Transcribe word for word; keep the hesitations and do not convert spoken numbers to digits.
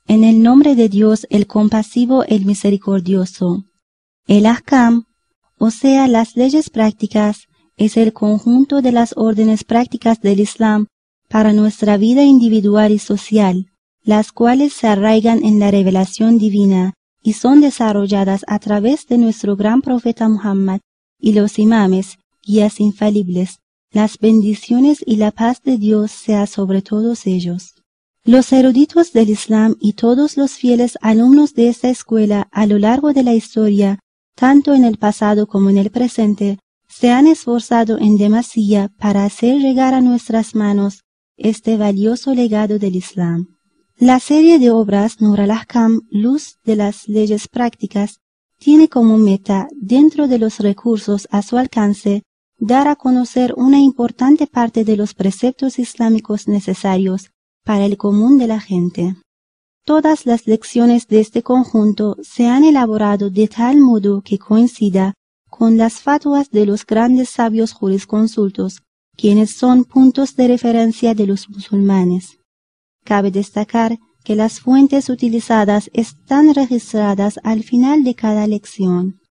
En el nombre de Dios, el compasivo, el misericordioso. El ahkam, o sea, las leyes prácticas, es el conjunto de las órdenes prácticas del Islam para nuestra vida individual y social, las cuales se arraigan en la revelación divina y son desarrolladas a través de nuestro gran profeta Muhammad y los imames, guías infalibles. Las bendiciones y la paz de Dios sea sobre todos ellos. Los eruditos del Islam y todos los fieles alumnos de esta escuela a lo largo de la historia, tanto en el pasado como en el presente, se han esforzado en demasía para hacer llegar a nuestras manos este valioso legado del Islam. La serie de obras Nur al-Ahkam, Luz de las Leyes Prácticas, tiene como meta, dentro de los recursos a su alcance, dar a conocer una importante parte de los preceptos islámicos necesarios para el común de la gente. Todas las lecciones de este conjunto se han elaborado de tal modo que coincida con las fatuas de los grandes sabios jurisconsultos, quienes son puntos de referencia de los musulmanes. Cabe destacar que las fuentes utilizadas están registradas al final de cada lección.